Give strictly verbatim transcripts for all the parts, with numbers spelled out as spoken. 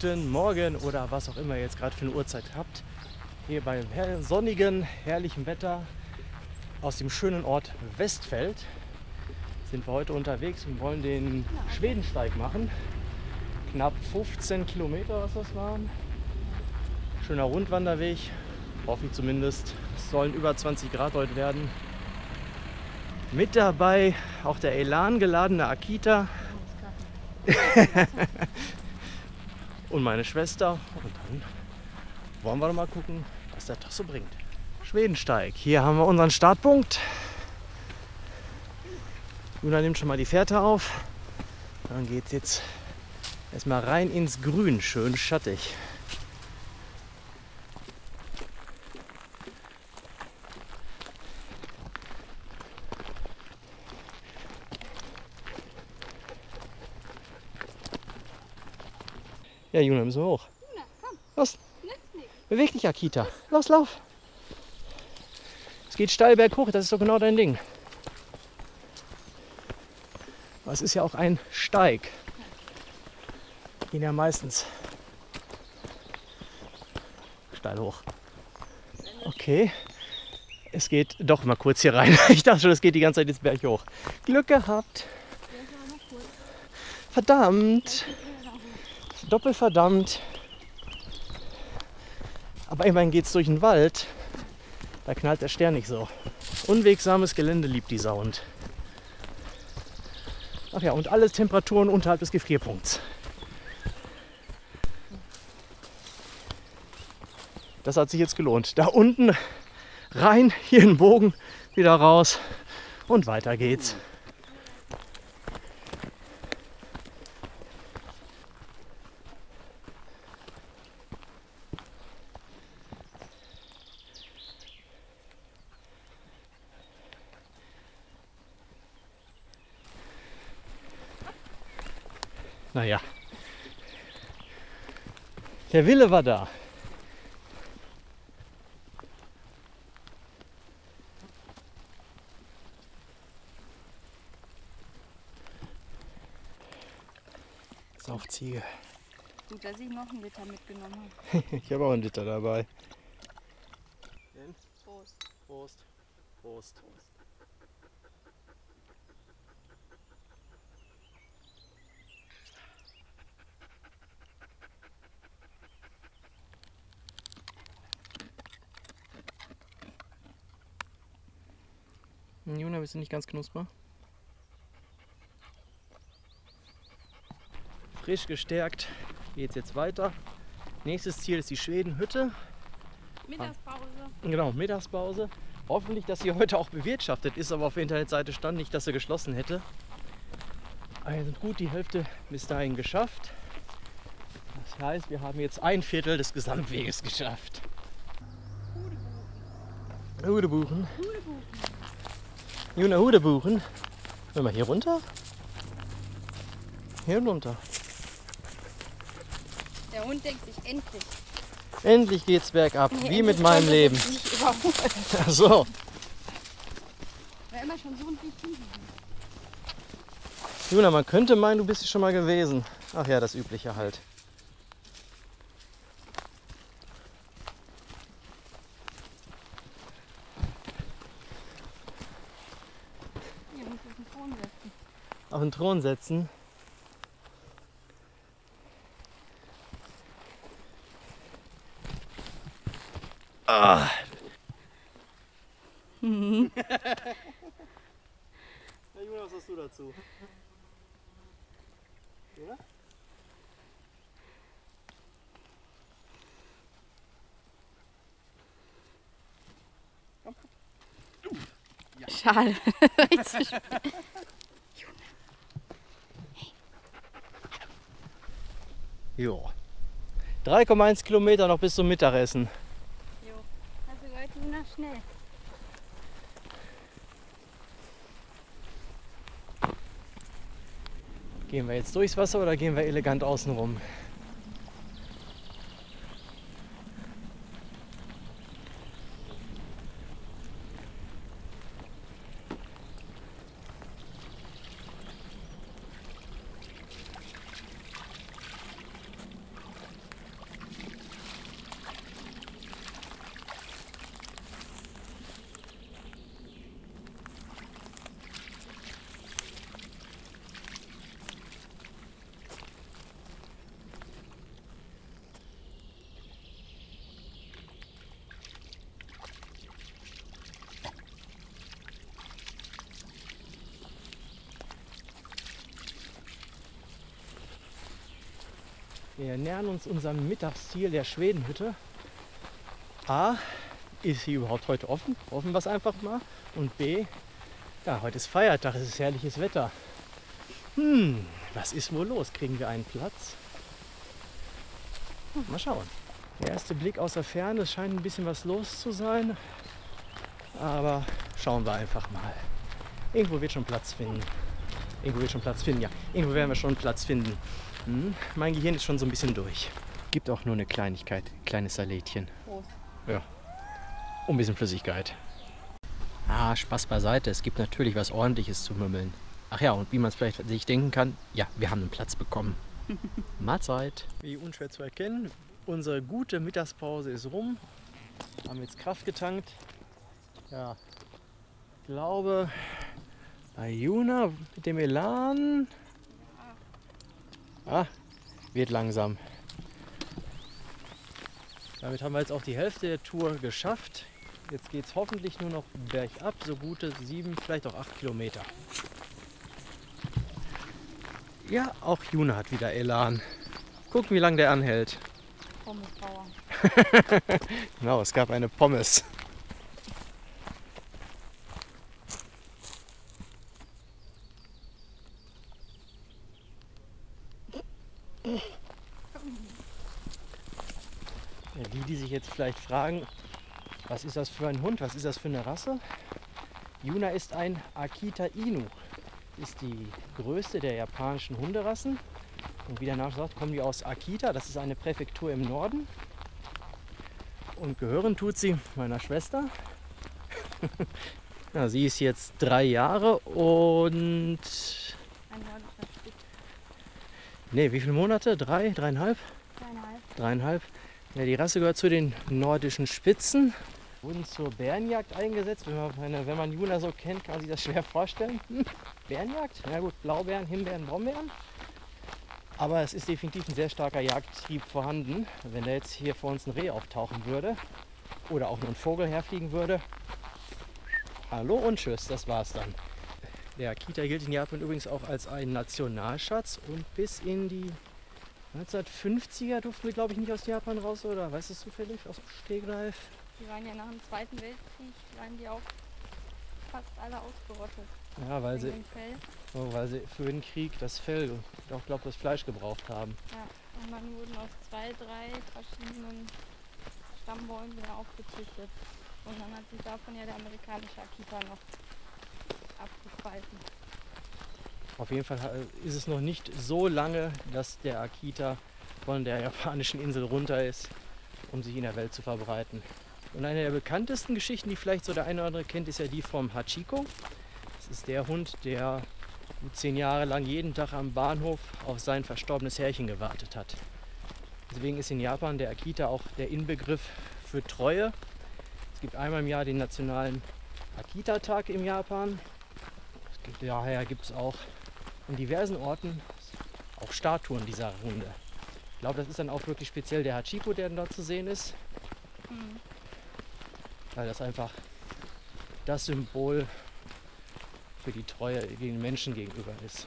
guten Morgen oder was auch immer ihr jetzt gerade für eine Uhrzeit habt. Hier beim sonnigen, herrlichen Wetter aus dem schönen Ort Westfeld sind wir heute unterwegs und wollen den Schwedensteig machen. Knapp fünfzehn Kilometer, was das waren. Schöner Rundwanderweg, hoffe ich zumindest. Es sollen über zwanzig Grad heute werden. Mit dabei auch der Elan geladene Akita und meine Schwester. Und dann wollen wir mal gucken, was der Tag so bringt. Schwedensteig, hier haben wir unseren Startpunkt. Juna nimmt schon mal die Fährte auf. Dann geht es jetzt erstmal rein ins Grün, schön schattig. Ja, Juna, müssen wir hoch. Juna, komm. Los, Nützt nichts. beweg dich, Akita. Los, lauf. Es geht steil berghoch, das ist doch genau dein Ding. Aber es ist ja auch ein Steig. Gehen ja meistens steil hoch. Okay, es geht doch mal kurz hier rein. Ich dachte schon, es geht die ganze Zeit jetzt Berg hoch. Glück gehabt. Verdammt. Doppelverdammt. Aber immerhin geht es durch den Wald. Da knallt der Stern nicht so. Unwegsames Gelände liebt die Sau. Ach ja, und alle Temperaturen unterhalb des Gefrierpunkts. Das hat sich jetzt gelohnt. Da unten rein, hier einen Bogen, wieder raus und weiter geht's. Naja, der Wille war da. Saufziege. Gut, dass ich noch einen Liter mitgenommen habe. Ich habe auch einen Liter dabei. Prost. Prost. Prost. Juna, bist du nicht ganz knusper? Frisch gestärkt geht es jetzt weiter. Nächstes Ziel ist die Schwedenhütte. Mittagspause. Genau, Mittagspause. Hoffentlich, dass sie heute auch bewirtschaftet ist, aber auf der Internetseite stand nicht, dass sie geschlossen hätte. Wir sind gut die Hälfte bis dahin geschafft. Das heißt, wir haben jetzt ein Viertel des Gesamtweges geschafft. Hudebuchen. Hudebuchen. Juna, Hudebuchen. Wollen wir hier runter? Hier runter. Der Hund denkt sich endlich. Endlich geht's bergab, Nee, wie mit endlich meinem konnte Leben. es nicht überholen. Ach so. War immer schon so ein Weg hinten. Juna, man könnte meinen, du bist hier schon mal gewesen. Ach ja, das Übliche halt. Hier muss ich den Thron setzen. Auf den Thron setzen. Ah. Mhm. Na Juna, was hast du dazu? Ja? Schade. Jo. drei Komma eins Kilometer noch bis zum Mittagessen. Jo. Also Leute, nur noch schnell. Gehen wir jetzt durchs Wasser oder gehen wir elegant außen rum? Wir nähern uns unserem Mittagsziel der Schwedenhütte. A, ist sie überhaupt heute offen? Hoffen wir es einfach mal. Und B, ja, heute ist Feiertag, es ist herrliches Wetter. Hm, was ist wohl los? Kriegen wir einen Platz? Hm, mal schauen. Der erste Blick aus der Ferne, es scheint ein bisschen was los zu sein. Aber schauen wir einfach mal. Irgendwo wird schon Platz finden. Irgendwo wird schon Platz finden, ja. Irgendwo werden wir schon Platz finden. Hm, mein Gehirn ist schon so ein bisschen durch. Gibt auch nur eine Kleinigkeit, kleines Salätchen. Prost. Ja. Und ein bisschen Flüssigkeit. Ah, Spaß beiseite. Es gibt natürlich was Ordentliches zu mümmeln. Ach ja, und wie man es vielleicht sich denken kann, ja, wir haben einen Platz bekommen. Mahlzeit. Wie unschwer zu erkennen, unsere gute Mittagspause ist rum. Haben jetzt Kraft getankt. Ja, ich glaube, bei Juna mit dem Elan. Ah, wird langsam. Damit haben wir jetzt auch die Hälfte der Tour geschafft. Jetzt geht es hoffentlich nur noch bergab, so gute sieben, vielleicht auch acht Kilometer. Ja, auch Juna hat wieder Elan. Gucken, wie lange der anhält. Pommesbauer. Genau, es gab eine Pommes. Ja, die, die sich jetzt vielleicht fragen, was ist das für ein Hund, was ist das für eine Rasse? Juna ist ein Akita Inu. Ist die größte der japanischen Hunderassen. Und wie der Name sagt, kommen die aus Akita, das ist eine Präfektur im Norden. Und gehören tut sie meiner Schwester. Ja, sie ist jetzt drei Jahre und... Ein nordischer Stück. Ne, wie viele Monate? Drei, dreieinhalb? Dreieinhalb. Dreieinhalb. Ja, die Rasse gehört zu den nordischen Spitzen. Wurden zur Bärenjagd eingesetzt. Wenn man, meine, wenn man Juna so kennt, kann man sich das schwer vorstellen. Hm, Bärenjagd? Na gut, Blaubeeren, Himbeeren, Brombeeren. Aber es ist definitiv ein sehr starker Jagdtrieb vorhanden. Wenn da jetzt hier vor uns ein Reh auftauchen würde oder auch nur ein Vogel herfliegen würde, hallo und tschüss, das war's dann. Der Akita gilt in Japan übrigens auch als ein Nationalschatz und bis in die neunzehnhundertfünfziger durften wir, glaube ich, nicht aus Japan raus, oder? Weißt du es zufällig aus dem Stegreif? Die waren ja nach dem Zweiten Weltkrieg, waren die auch fast alle ausgerottet. Ja, weil sie, Wegen dem Fell. oh, weil sie für den Krieg das Fell und auch, glaube das Fleisch gebraucht haben. Ja, und dann wurden aus zwei, drei verschiedenen Stammbäumen wieder aufgezüchtet. Und dann hat sich davon ja der amerikanische Akita noch abgespalten. Auf jeden Fall ist es noch nicht so lange, dass der Akita von der japanischen Insel runter ist, um sich in der Welt zu verbreiten. Und eine der bekanntesten Geschichten, die vielleicht so der eine oder andere kennt, ist ja die vom Hachiko. Das ist der Hund, der gut zehn Jahre lang jeden Tag am Bahnhof auf sein verstorbenes Herrchen gewartet hat. Deswegen ist in Japan der Akita auch der Inbegriff für Treue. Es gibt einmal im Jahr den nationalen Akita-Tag in Japan. Es gibt, daher gibt es auch in diversen Orten auch Statuen dieser Hunde. Ich glaube, das ist dann auch wirklich speziell der Hachiko, der dann dort zu sehen ist. Mhm. Weil das einfach das Symbol für die Treue den Menschen gegenüber ist.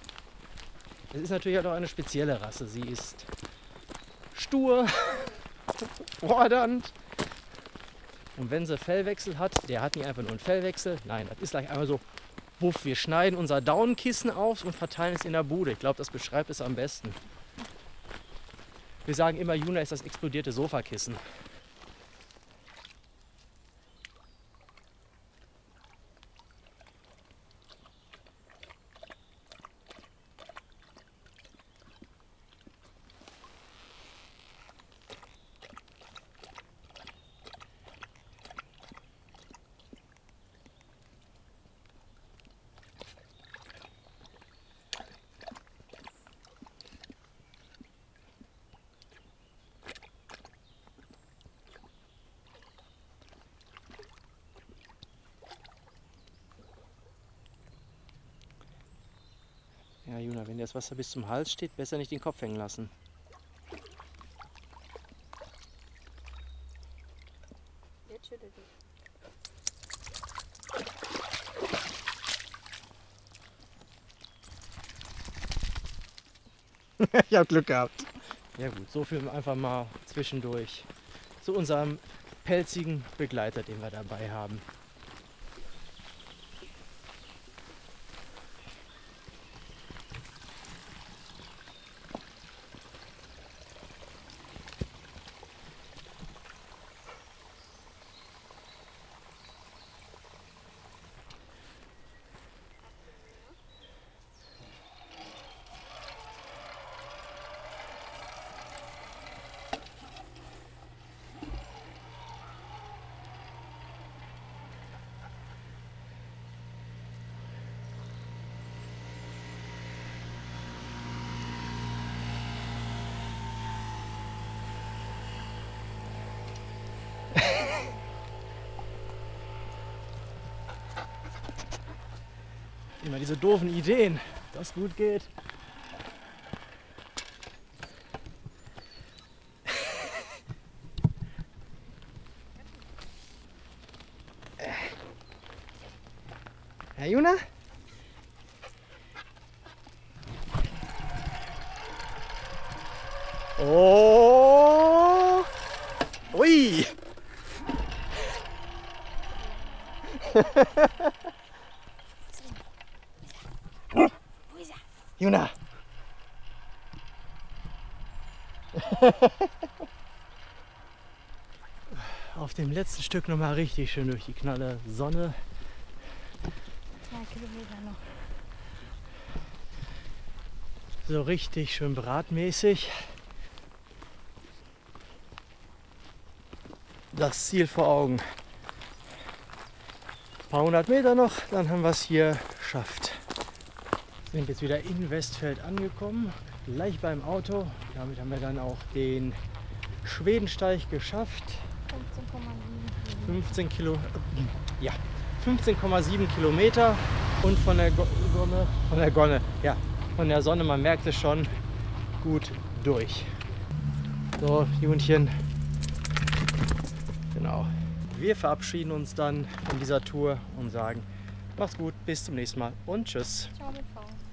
Es ist natürlich auch eine spezielle Rasse. Sie ist stur, fordernd. Und wenn sie Fellwechsel hat, der hat nicht einfach nur einen Fellwechsel. Nein, das ist gleich einmal so, wuff, wir schneiden unser Daunenkissen auf und verteilen es in der Bude. Ich glaube, das beschreibt es am besten. Wir sagen immer, Juna ist das explodierte Sofakissen. Ja, Juna, wenn dir das Wasser bis zum Hals steht, besser nicht den Kopf hängen lassen. Jetzt schüttelt es. Ich habe Glück gehabt. Ja gut, so viel einfach mal zwischendurch zu unserem pelzigen Begleiter, den wir dabei haben. Immer diese doofen Ideen, dass gut geht. Herr Juna? Oh! Ui! Juna! Auf dem letzten Stück noch mal richtig schön durch die knalle Sonne. Zwei Kilometer noch. So richtig schön bratmäßig. Das Ziel vor Augen. Ein paar hundert Meter noch, dann haben wir es hier geschafft. Wir sind jetzt wieder in Westfeld angekommen, gleich beim Auto. Damit haben wir dann auch den Schwedensteig geschafft. fünfzehn Kilo, ja, fünfzehn Komma sieben Kilometer und von der Gonne, von der Gonne, ja, von der Sonne, man merkt es schon, gut durch. So, Junchen, genau. Wir verabschieden uns dann von dieser Tour und sagen, mach's gut, bis zum nächsten Mal und tschüss. Ciao mit V.